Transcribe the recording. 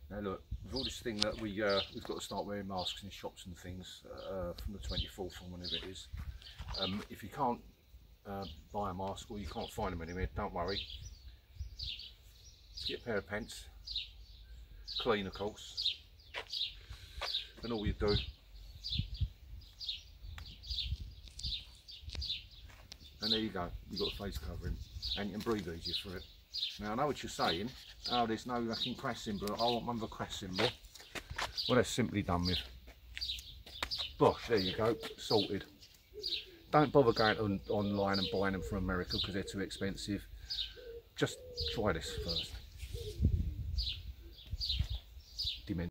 Now look, with all this thing that we've got to start wearing masks in shops and things from the 24th or whenever it is. If you can't buy a mask or you can't find them anywhere, don't worry. Just get a pair of pants, clean of course, and all you do and there you go, you've got a face covering and you can breathe easier for it. Now I know what you're saying, oh there's no fucking crash symbol, I want one with a crash symbol. Well that's simply done with. Bosh, there you go, sorted. Don't bother going online and buying them from America because they're too expensive. Just try this first.